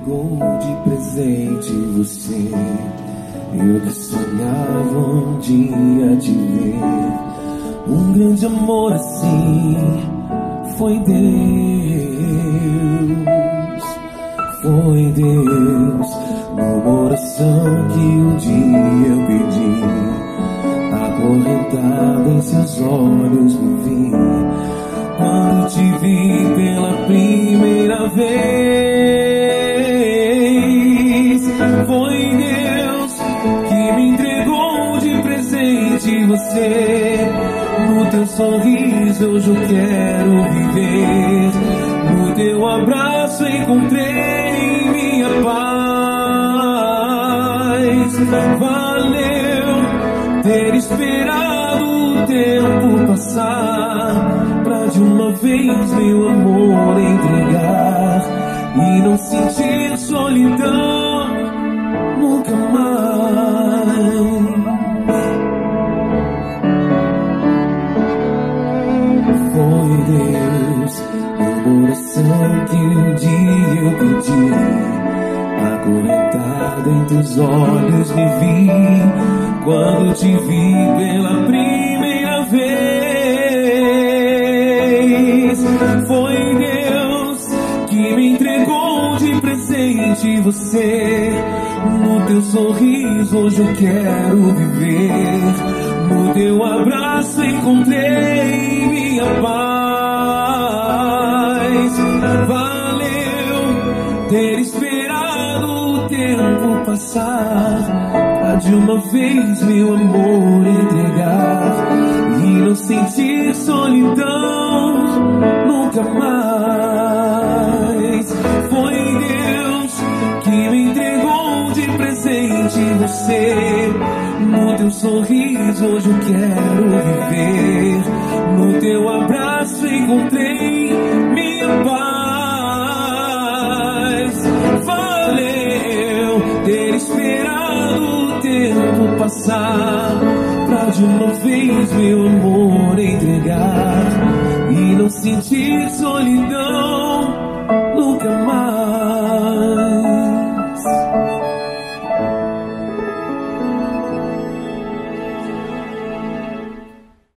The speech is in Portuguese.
entregou de presente você. Eu que sonhava um dia te ver. Um grande amor assim foi Deus. Foi Deus numa oração que um dia eu pedi. Acorrentada em seus olhos me vi. Quando te vi pela primeira vez, foi Deus que me entregou de presente você. No teu sorriso hoje eu quero viver. No teu abraço encontrei minha paz. Valeu ter esperado o tempo passar, pra de uma vez meu amor entregar e não sentir solidão nunca mais. Foi Deus numa oração que um dia eu pedi. Acorrentada em teus olhos me vi. Quando te vi pela primeira vez, foi Deus que me entregou de presente você. No teu sorriso hoje eu quero viver. No teu abraço encontrei minha paz. Valeu ter esperado o tempo passar, pra de uma vez meu amor entregar e não sentir solidão nunca mais. Foi Deus que me entregou de presente você. No teu sorriso hoje eu quero viver. No teu abraço encontrei minha paz. Valeu ter esperado o tempo passar, pra de uma vez meu amor entregar e não sentir solidão